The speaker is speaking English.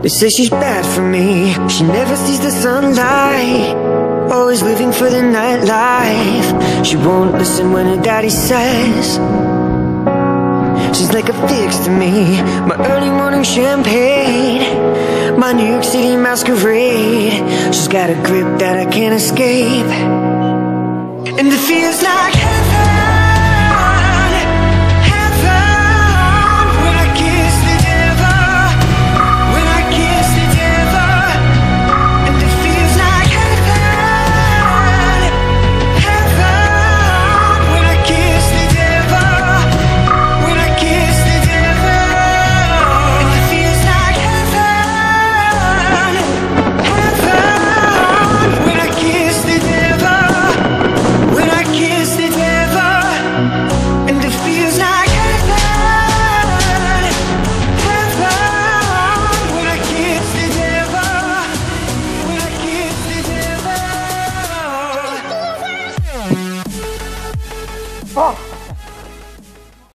They say she's bad for me. She never sees the sunlight, always living for the nightlife. She won't listen when her daddy says. She's like a fix to me, my early morning champagne, my New York City masquerade. She's got a grip that I can't escape, and it feels like heaven.